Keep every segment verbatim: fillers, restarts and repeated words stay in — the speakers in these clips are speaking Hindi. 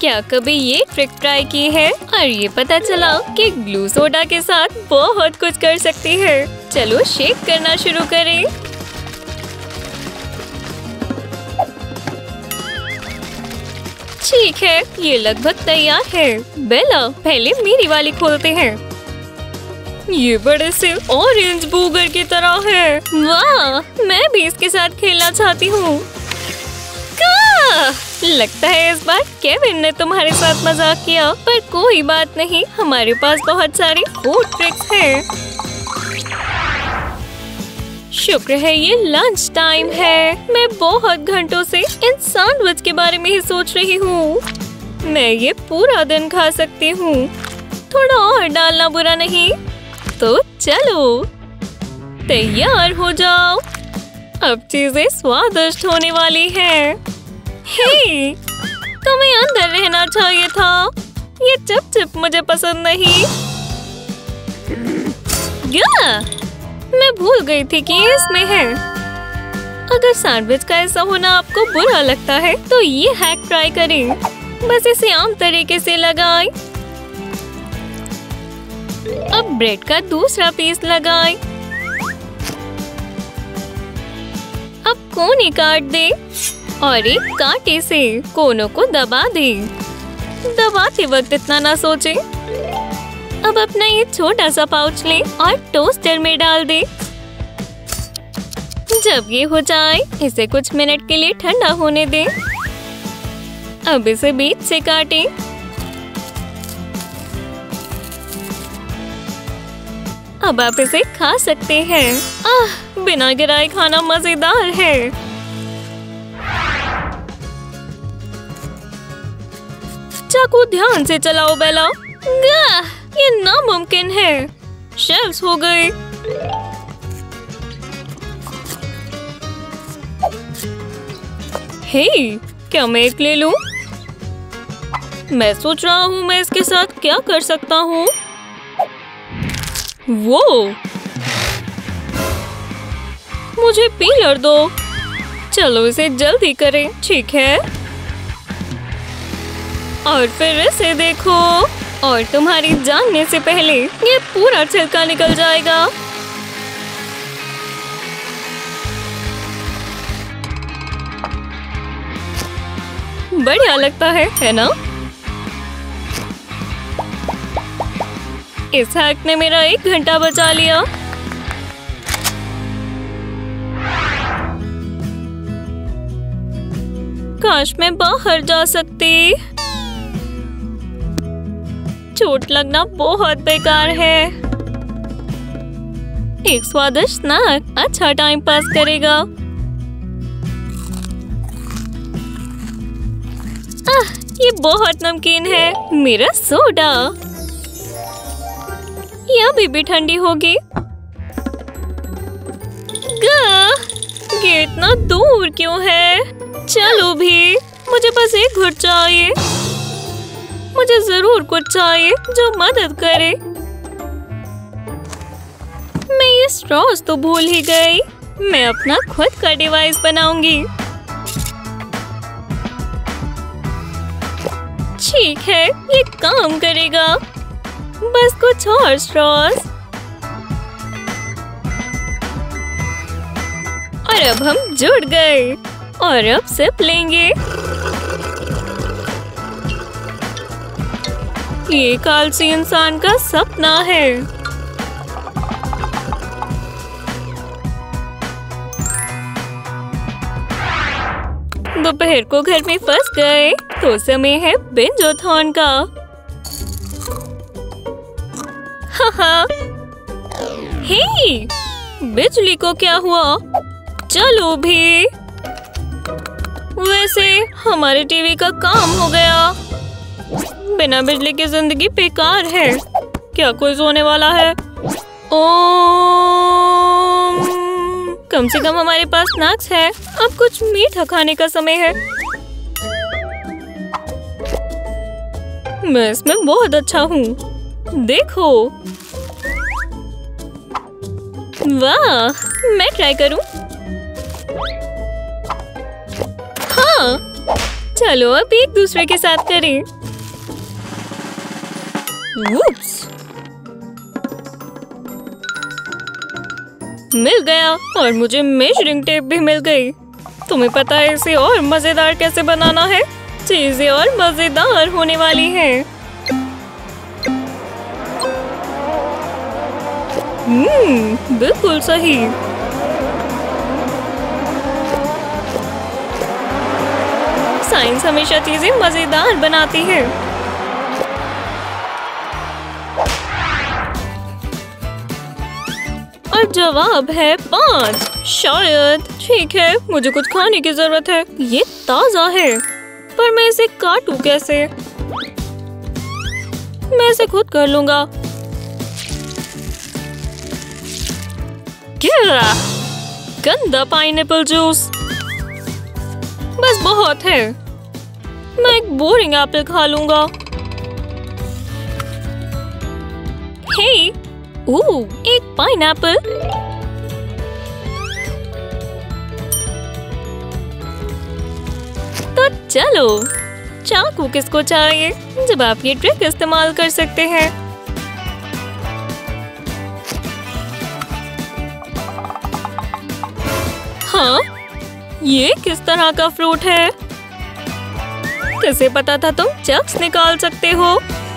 क्या कभी ये ट्रिक ट्राई की है और ये पता चला कि ग्लू सोडा के साथ बहुत कुछ कर सकती है। चलो शेक करना शुरू करें। ठीक है, ये लगभग तैयार है। बेला, पहले मेरी वाली खोलते हैं। ये बड़े से ऑरेंज बूगर की तरह है। वाह, मैं भी इसके साथ खेलना चाहती हूँ। लगता है इस बार केविन ने तुम्हारे साथ मजाक किया, पर कोई बात नहीं, हमारे पास बहुत सारी फूड ट्रिक्स हैं। शुक्र है ये लंच टाइम है। मैं बहुत घंटों से इन सैंडविच के बारे में ही सोच रही हूँ। मैं ये पूरा दिन खा सकती हूँ। थोड़ा और डालना बुरा नहीं। तो चलो तैयार हो जाओ। अब चीजें स्वादिष्ट होने वाली हैं। हे, तुम्हें अंदर रहना चाहिए था। ये चिप चिप मुझे पसंद नहीं। क्या? मैं भूल गई थी कि ये इसमें है। अगर सैंडविच का ऐसा होना आपको बुरा लगता है तो ये हैक ट्राई करें। बस इसे आम तरीके से लगाएं। अब ब्रेड का दूसरा पीस लगाएं। अब कोने काट दे और एक कांटे से कोनों को दबा दे। दबाते वक्त इतना ना सोचें। अब अपना ये छोटा सा पाउच लें और टोस्टर में डाल दे। जब ये हो जाए, इसे कुछ मिनट के लिए ठंडा होने दें। अब इसे बीच से काटें। अब आप इसे खा सकते हैं। आह, बिना गिराए खाना मजेदार है। चाकू ध्यान से चलाओ बेला। गाह, ये नामुमकिन है। शेल्स हो गए। हे, क्या मैं एक ले लूं? मैं सोच रहा हूँ मैं इसके साथ क्या कर सकता हूँ। वो मुझे पीलर दो। चलो इसे जल्दी करें। ठीक है, और फिर इसे देखो। और तुम्हारी जानने से पहले ये पूरा छिलका निकल जाएगा। बढ़िया लगता है, है ना? इस हैक ने मेरा एक घंटा बचा लिया। काश मैं बाहर जा सकती। चोट लगना बहुत बेकार है। एक स्वादिष्ट स्नैक अच्छा टाइम पास करेगा। आह, ये बहुत नमकीन है। मेरा सोडा। ये अभी भी ठंडी होगी। ये इतना दूर क्यों है? चलो भी, मुझे बस एक घुट चाहिए। मुझे जरूर कुछ चाहिए जो मदद करे। मैं ये स्ट्रॉस तो भूल ही गई। मैं अपना खुद का डिवाइस बनाऊंगी। ठीक है, ये काम करेगा। बस कुछ और स्ट्रॉस। और अब हम जुड़ गए और अब सिप लेंगे। ये आलसी इंसान का सपना है। दोपहर को घर में फंस गए तो समय है बिंजोथॉन का। हाँ, हे, बिजली को क्या हुआ? चलो भी। वैसे हमारे टीवी का काम हो गया। बिना बिजली की जिंदगी बेकार है। क्या कोई सोने वाला है? ओम, कम से कम हमारे पास स्नैक्स है। अब कुछ मीठा खाने का समय है। मैं इसमें बहुत अच्छा हूँ। देखो, वाह, मैं ट्राई करूँ। हाँ, चलो अब एक दूसरे के साथ करें। Oops! मिल गया और मुझे मेजरिंग टेप भी मिल गई। तुम्हें पता है इसे और मजेदार कैसे बनाना है? चीजें और मजेदार होने वाली हैं। हम्म, बिल्कुल सही। साइंस हमेशा चीजें मजेदार बनाती है। और जवाब है पाँच। शायद। ठीक है, मुझे कुछ खाने की जरूरत है। ये ताजा है, पर मैं इसे काटूं कैसे? मैं इसे खुद कर लूंगा। क्या? गंदा पाइनएप्पल जूस। बस बहुत है। मैं एक बोरिंग एप्पल खा लूंगा। हे, ओह, एक पाइनएप्पल। तो चलो, चाकू किसको चाहिए जब आप ये ट्रिक इस्तेमाल कर सकते हैं? हाँ, ये किस तरह का फ्रूट है? कैसे पता था तुम चक्स निकाल सकते हो?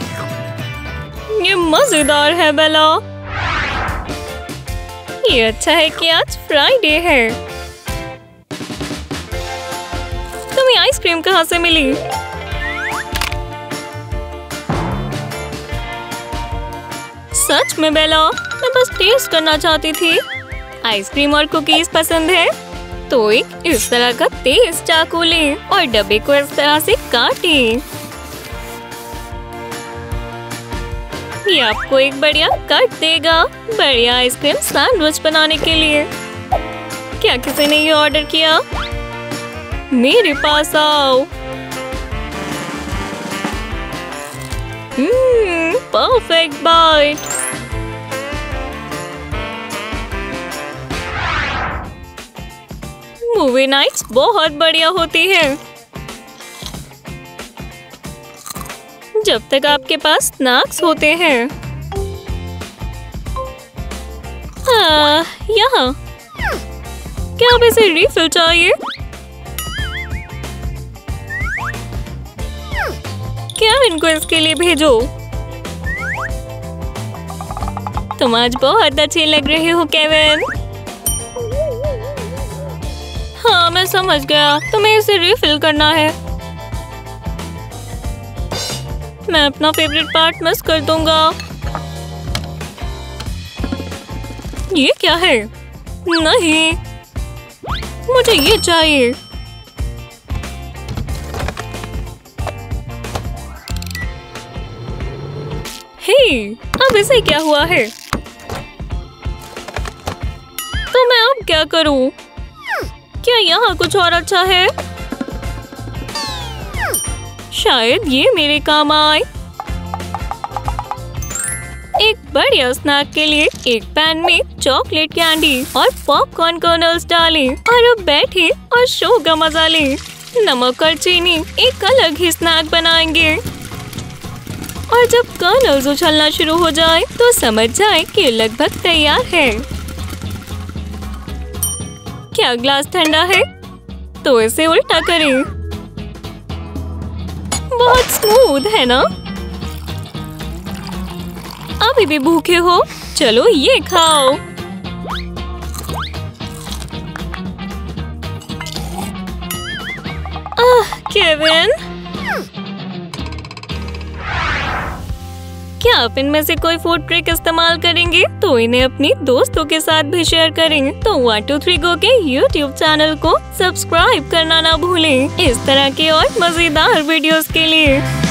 ये मजेदार है बेला। ये अच्छा है कि आज फ्राइडे है। तुम्हें आइसक्रीम कहाँ से मिली? सच में बेला, मैं बस टेस्ट करना चाहती थी। आइसक्रीम और कुकीज पसंद है तो एक इस तरह का तेज चाकू लें और डब्बे को इस तरह से काटें। ये आपको एक बढ़िया कट देगा। बढ़िया आइसक्रीम सैंडविच बनाने के लिए। क्या किसी ने ये ऑर्डर किया? मेरे पास आओ। Hmm, perfect bite. Movie nights बहुत बढ़िया होती है जब तक आपके पास स्नैक्स होते हैं। हाँ, यहाँ। क्या आप इसे रिफिल चाहिए? केविन को इसके लिए भेजो। तुम आज बहुत अच्छे लग रहे हो केविन। हाँ, मैं समझ गया। तुम्हें इसे रिफिल करना है। मैं अपना फेवरेट पार्ट मिस कर दूंगा। ये क्या है? नहीं, मुझे ये चाहिए। हे, अब इसे क्या हुआ है? तो मैं अब क्या करूं? क्या यहाँ कुछ और अच्छा है? शायद ये मेरे काम आए। एक बढ़िया स्नैक के लिए एक पैन में चॉकलेट कैंडी और पॉपकॉर्न कर्नल्स डालें और अब बैठे और शो का मजा लें। नमक और चीनी एक अलग ही स्नैक बनाएंगे और जब कर्नल्स उछलना शुरू हो जाए तो समझ जाए कि लगभग तैयार है। क्या ग्लास ठंडा है? तो इसे उल्टा करें। बहुत स्मूथ है ना? अभी भी भूखे हो? चलो ये खाओ। आह, केविन, क्या आप इनमें से कोई फूड ट्रिक इस्तेमाल करेंगे तो इन्हें अपनी दोस्तों के साथ भी शेयर करें। तो वन टू थ्री गो के यूट्यूब चैनल को सब्सक्राइब करना ना भूलें इस तरह के और मजेदार वीडियोस के लिए।